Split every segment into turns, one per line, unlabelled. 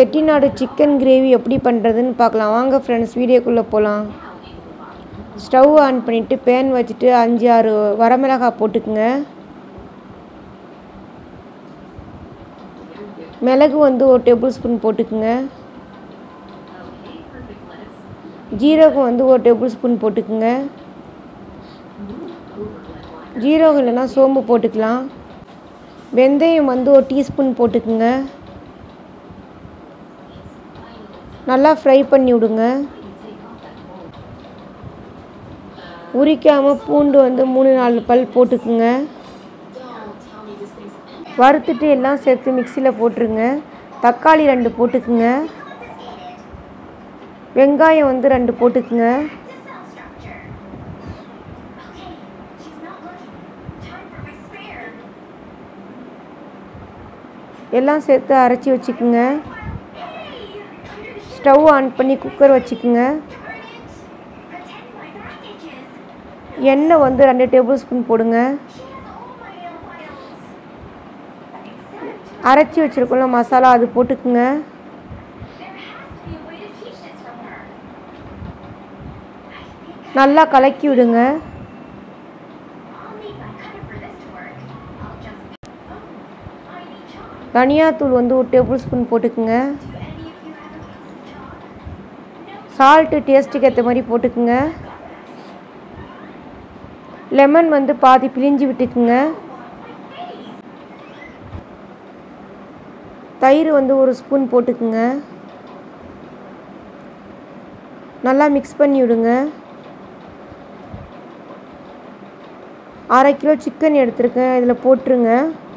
Chettinad chicken gravy எப்படி பண்ணுறதுன்னு பார்க்கலாம் வாங்க ஃப்ரெண்ட்ஸ். வீடியோக்குள்ளே போகலாம். ஸ்டவ் ஆன் பண்ணிவிட்டு பேன் வச்சுட்டு 5-6 வரமிளகாய் போட்டுக்குங்க. மிளகு 1 டேபிள் ஸ்பூன் போட்டுக்குங்க. ஜீரகம் 1 டேபிள் ஸ்பூன் போட்டுக்குங்க. ஜீரகம் இல்லைன்னா சோம்பு போட்டுக்கலாம். வெந்தயம் 1 டீஸ்பூன் போட்டுக்குங்க. நல்லா ஃப்ரை பண்ணி விடுங்க. உரிக்காமல் பூண்டு 3-4 பல் போட்டுக்குங்க. வறுத்துட்டு எல்லாம் சேர்த்து மிக்சியில் போட்டுருங்க. தக்காளி 2 போட்டுக்குங்க. வெங்காயம் 2 போட்டுக்குங்க. எல்லாம் சேர்த்து அரைச்சி வச்சுக்குங்க. ஸ்டவ் ஆன் பண்ணி குக்கர் வச்சுக்குங்க. எண்ணெய் 2 டேபிள் ஸ்பூன் போடுங்க. அரைச்சி வச்சுருக்கோம்ல மசாலா அது போட்டுக்குங்க. நல்லா கலக்கி விடுங்க. தனியாத்தூள் 1 டேபிள் ஸ்பூன் போட்டுக்குங்க. சால்ட்டு டேஸ்ட்டுக்கு ஏற்ற மாதிரி போட்டுக்குங்க. லெமன் பாதி பிழிஞ்சு விட்டுக்குங்க. தயிர் 1 ஸ்பூன் போட்டுக்குங்க. நல்லா மிக்ஸ் பண்ணி விடுங்க. 1/2 கிலோ சிக்கன் எடுத்துருக்கேன், இதில் போட்டுருங்க.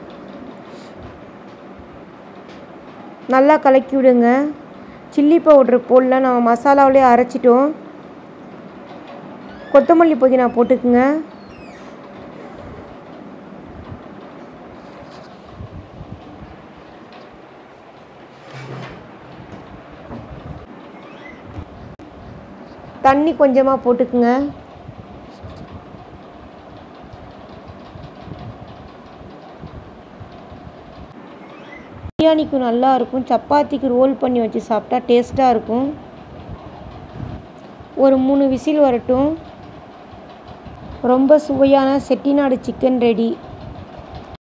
நல்லா கலக்கி விடுங்க. சில்லி பவுட்ரு போடல, நம்ம மசாலாவிலே அரைச்சிட்டோம். கொத்தமல்லி புதினா போட்டுக்குங்க. தண்ணி கொஞ்சமாக போட்டுக்குங்க. பிரியாணிக்கு நல்லா இருக்கும். சப்பாத்திக்கு ரோல் பண்ணி வச்சு சாப்பிட்டா டேஸ்ட்டாக இருக்கும். ஒரு 3 விசில் வரட்டும். ரொம்ப சுவையான செட்டிநாடு சிக்கன் ரெடி.